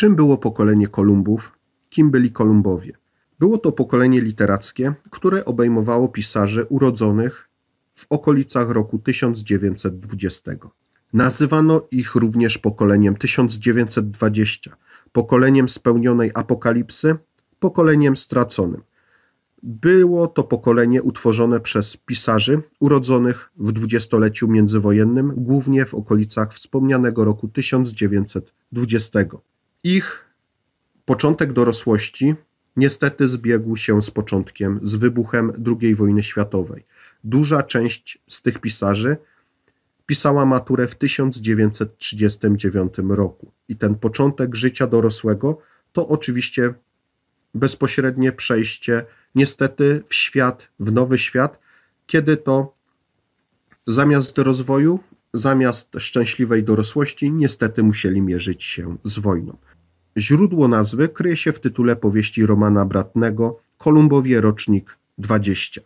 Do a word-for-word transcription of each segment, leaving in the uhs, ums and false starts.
Czym było pokolenie Kolumbów? Kim byli Kolumbowie? Było to pokolenie literackie, które obejmowało pisarzy urodzonych w okolicach roku tysiąc dziewięćset dwudziestego. Nazywano ich również pokoleniem tysiąc dziewięćset dwudziestym, pokoleniem spełnionej apokalipsy, pokoleniem straconym. Było to pokolenie utworzone przez pisarzy urodzonych w dwudziestoleciu międzywojennym, głównie w okolicach wspomnianego roku tysiąc dziewięćset dwudziestego. Ich początek dorosłości niestety zbiegł się z początkiem, z wybuchem drugiej wojny światowej. Duża część z tych pisarzy pisała maturę w tysiąc dziewięćset trzydziestym dziewiątym roku. I ten początek życia dorosłego to oczywiście bezpośrednie przejście niestety w świat, w nowy świat, kiedy to zamiast rozwoju, zamiast szczęśliwej dorosłości niestety musieli mierzyć się z wojną. Źródło nazwy kryje się w tytule powieści Romana Bratnego Kolumbowie rocznik dwadzieścia.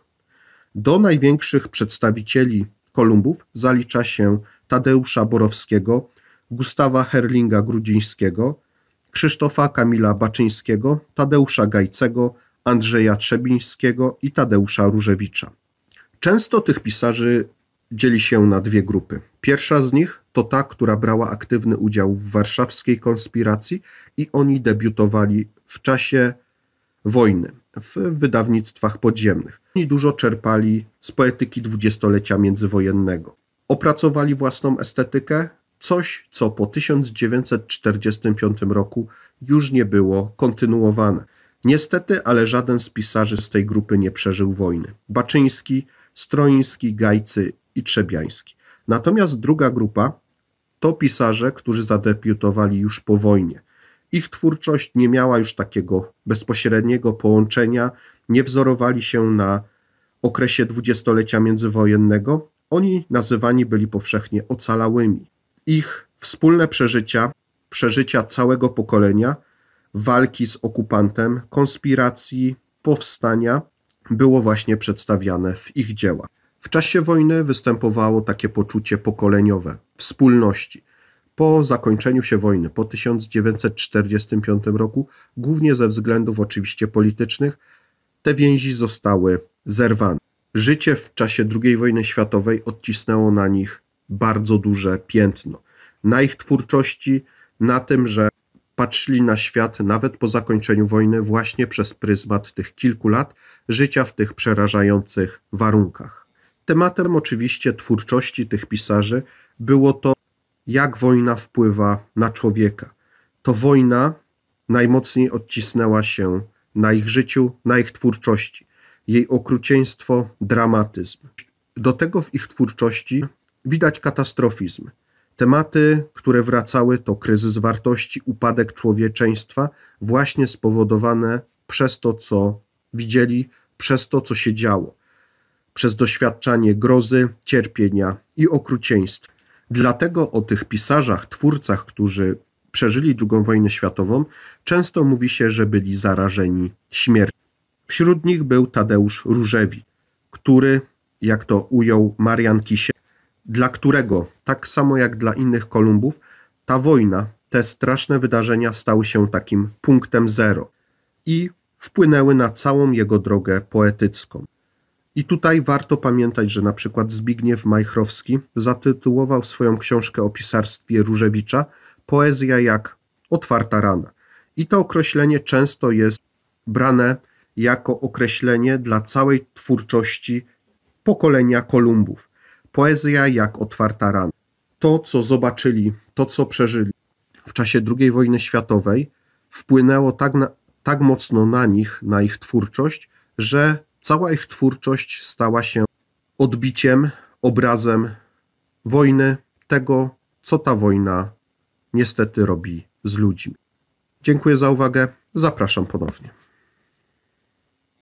Do największych przedstawicieli Kolumbów zalicza się Tadeusza Borowskiego, Gustawa Herlinga-Grudzińskiego, Krzysztofa Kamila Baczyńskiego, Tadeusza Gajcego, Andrzeja Trzebińskiego i Tadeusza Różewicza. Często tych pisarzy dzieli się na dwie grupy. Pierwsza z nich to ta, która brała aktywny udział w warszawskiej konspiracji i oni debiutowali w czasie wojny w wydawnictwach podziemnych. Oni dużo czerpali z poetyki dwudziestolecia międzywojennego. Opracowali własną estetykę, coś co po tysiąc dziewięćset czterdziestym piątym roku już nie było kontynuowane. Niestety, ale żaden z pisarzy z tej grupy nie przeżył wojny. Baczyński, Stroiński, Gajcy i Trzebiański. Natomiast druga grupa to pisarze, którzy zadebiutowali już po wojnie. Ich twórczość nie miała już takiego bezpośredniego połączenia, nie wzorowali się na okresie dwudziestolecia międzywojennego. Oni nazywani byli powszechnie ocalałymi. Ich wspólne przeżycia, przeżycia całego pokolenia, walki z okupantem, konspiracji, powstania było właśnie przedstawiane w ich dziełach. W czasie wojny występowało takie poczucie pokoleniowe, wspólności. Po zakończeniu się wojny, po tysiąc dziewięćset czterdziestym piątym roku, głównie ze względów oczywiście politycznych, te więzi zostały zerwane. Życie w czasie drugiej wojny światowej odcisnęło na nich bardzo duże piętno. Na ich twórczości, na tym, że patrzyli na świat nawet po zakończeniu wojny właśnie przez pryzmat tych kilku lat życia w tych przerażających warunkach. Tematem oczywiście twórczości tych pisarzy było to, jak wojna wpływa na człowieka. To wojna najmocniej odcisnęła się na ich życiu, na ich twórczości. Jej okrucieństwo, dramatyzm. Do tego w ich twórczości widać katastrofizm. Tematy, które wracały, to kryzys wartości, upadek człowieczeństwa, właśnie spowodowane przez to, co widzieli, przez to, co się działo, przez doświadczanie grozy, cierpienia i okrucieństwa. Dlatego o tych pisarzach, twórcach, którzy przeżyli drugą wojnę światową, często mówi się, że byli zarażeni śmiercią. Wśród nich był Tadeusz Różewicz, który, jak to ujął Marian Kisiel, dla którego, tak samo jak dla innych Kolumbów, ta wojna, te straszne wydarzenia stały się takim punktem zero i wpłynęły na całą jego drogę poetycką. I tutaj warto pamiętać, że na przykład Zbigniew Majchrowski zatytułował swoją książkę o pisarstwie Różewicza Poezja jak otwarta rana. I to określenie często jest brane jako określenie dla całej twórczości pokolenia Kolumbów. Poezja jak otwarta rana. To, co zobaczyli, to, co przeżyli w czasie drugiej wojny światowej, wpłynęło tak, na, tak mocno na nich, na ich twórczość, że cała ich twórczość stała się odbiciem, obrazem wojny, tego, co ta wojna niestety robi z ludźmi. Dziękuję za uwagę, zapraszam ponownie.